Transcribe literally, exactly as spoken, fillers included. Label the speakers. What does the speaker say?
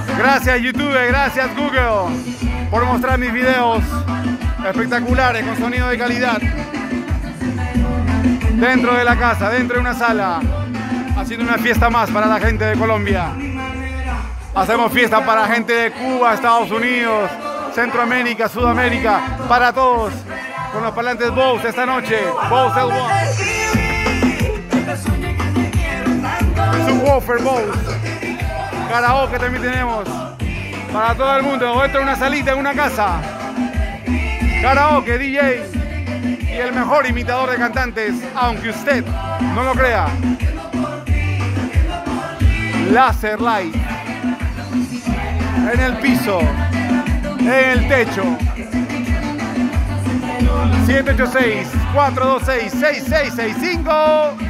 Speaker 1: Gracias YouTube, gracias Google por mostrar mis videos espectaculares con sonido de calidad. Dentro de la casa, dentro de una sala, haciendo una fiesta más para la gente de Colombia. Hacemos fiesta para gente de Cuba, Estados Unidos, Centroamérica, Sudamérica, para todos. Con los parlantes Bose esta noche, Bose L uno. Subwoofer Bose. Karaoke también tenemos. Para todo el mundo, dentro de una salita, en una casa. Karaoke, D J. Y el mejor imitador de cantantes, aunque usted no lo crea. Laser Light. En el piso. En el techo. siete ocho seis, cuatro dos seis, seis seis seis cinco.